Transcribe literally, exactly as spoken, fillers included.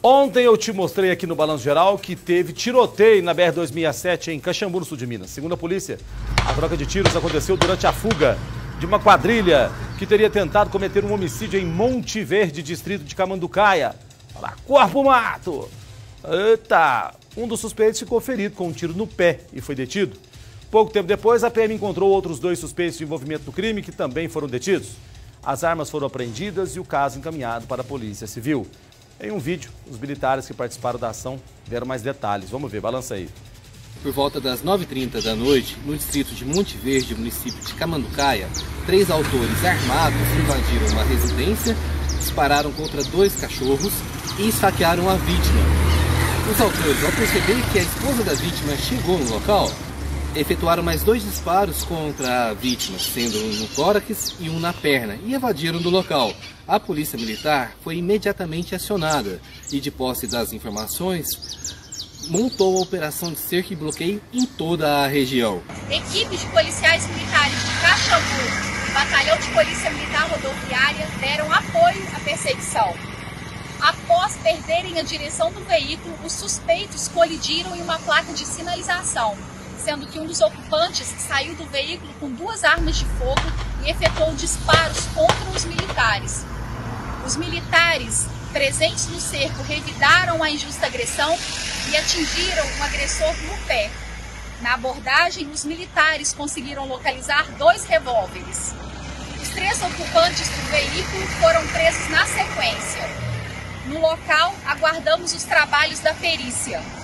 Ontem eu te mostrei aqui no Balanço Geral que teve tiroteio na B R duzentos e sessenta e sete em Caxambu, no sul de Minas. Segundo a polícia, a troca de tiros aconteceu durante a fuga de uma quadrilha que teria tentado cometer um homicídio em Monte Verde, distrito de Camanducaia. Olha lá, corpo mato! Eita! Um dos suspeitos ficou ferido com um tiro no pé e foi detido. Pouco tempo depois, a P M encontrou outros dois suspeitos de envolvimento no crime que também foram detidos. As armas foram apreendidas e o caso encaminhado para a Polícia Civil. Em um vídeo, os militares que participaram da ação deram mais detalhes. Vamos ver, balança aí. Por volta das nove e trinta da noite, no distrito de Monte Verde, município de Camanducaia, três autores armados invadiram uma residência, dispararam contra dois cachorros e esfaquearam a vítima. Os autores, ao perceber que a esposa da vítima chegou no local, efetuaram mais dois disparos contra a vítima, sendo um no tórax e um na perna, e evadiram do local. A polícia militar foi imediatamente acionada e, de posse das informações, montou a operação de cerco e bloqueio em toda a região. Equipes de policiais militares de Caxambu e Batalhão de Polícia Militar Rodoviária deram apoio à perseguição. Após perderem a direção do veículo, os suspeitos colidiram em uma placa de sinalização, sendo que um dos ocupantes saiu do veículo com duas armas de fogo e efetuou disparos contra os militares. Os militares presentes no cerco revidaram a injusta agressão e atingiram o agressor no pé. Na abordagem, os militares conseguiram localizar dois revólveres. Os três ocupantes do veículo foram presos na sequência. No local, aguardamos os trabalhos da perícia.